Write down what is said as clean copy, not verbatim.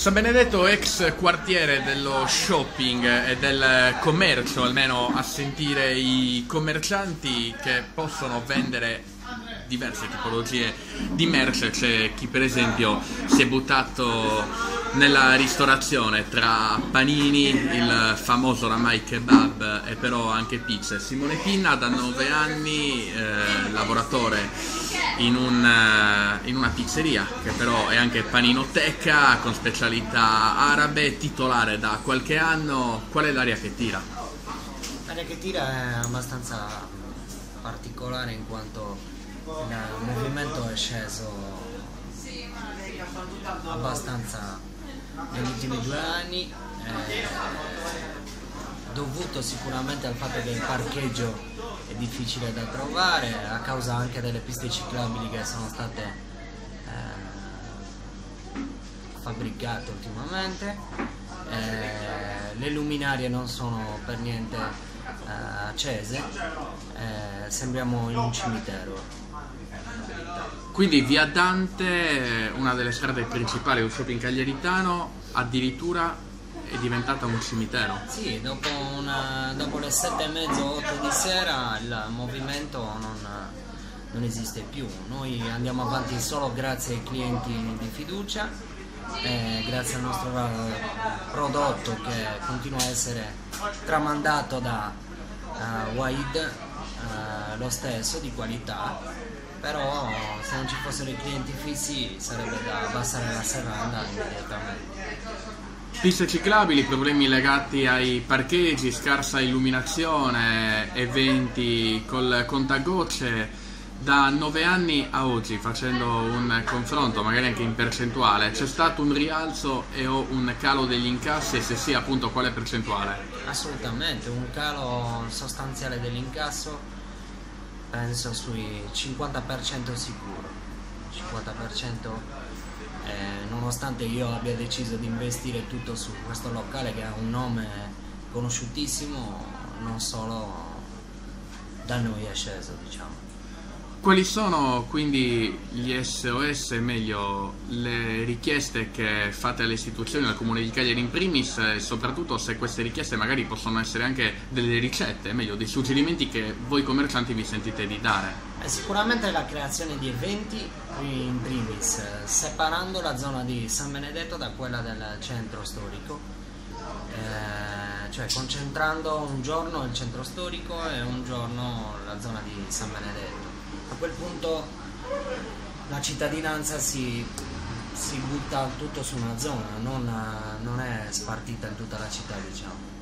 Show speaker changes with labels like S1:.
S1: San Benedetto, ex quartiere dello shopping e del commercio, almeno a sentire i commercianti che possono vendere diverse tipologie di merce. C'è chi per esempio si è buttato nella ristorazione tra panini, il famoso oramai kebab e però anche pizze. Simone Pinna da 9 anni, lavoratore in una pizzeria che però è anche paninoteca con specialità arabe, titolare da qualche anno. Qual è l'aria che tira?
S2: L'aria che tira è abbastanza particolare in quanto il movimento è sceso abbastanza negli ultimi 2 anni, dovuto sicuramente al fatto che il parcheggio è difficile da trovare a causa anche delle piste ciclabili che sono state fabbricate ultimamente. Le luminarie non sono per niente accese, sembriamo in un cimitero.
S1: Quindi via Dante, una delle strade principali del shopping cagliaritano, addirittura è diventata un cimitero.
S2: Sì, dopo le 7:30, 8 di sera il movimento non esiste più. Noi andiamo avanti solo grazie ai clienti di fiducia, grazie al nostro prodotto che continua a essere tramandato da Wahid, lo stesso, di qualità. Però se non ci fossero i clienti fissi sarebbe da abbassare la serranda immediatamente.
S1: Piste ciclabili, problemi legati ai parcheggi, scarsa illuminazione, eventi col contagocce. Da 9 anni a oggi, facendo un confronto magari anche in percentuale, c'è stato un rialzo e o un calo degli incassi, e se sì, appunto, quale percentuale?
S2: Assolutamente, un calo sostanziale dell'incasso, penso sui 50% sicuro. 50%, nonostante io abbia deciso di investire tutto su questo locale che ha un nome conosciutissimo, non solo da noi è sceso, diciamo.
S1: Quali sono quindi gli SOS, meglio le richieste che fate alle istituzioni, al Comune di Cagliari in primis, e soprattutto se queste richieste magari possono essere anche delle ricette, meglio dei suggerimenti che voi commercianti vi sentite di dare?
S2: Sicuramente la creazione di eventi in primis, separando la zona di San Benedetto da quella del centro storico, cioè concentrando un giorno il centro storico e un giorno la zona di San Benedetto. A quel punto la cittadinanza si butta tutto su una zona, non è spartita in tutta la città, diciamo.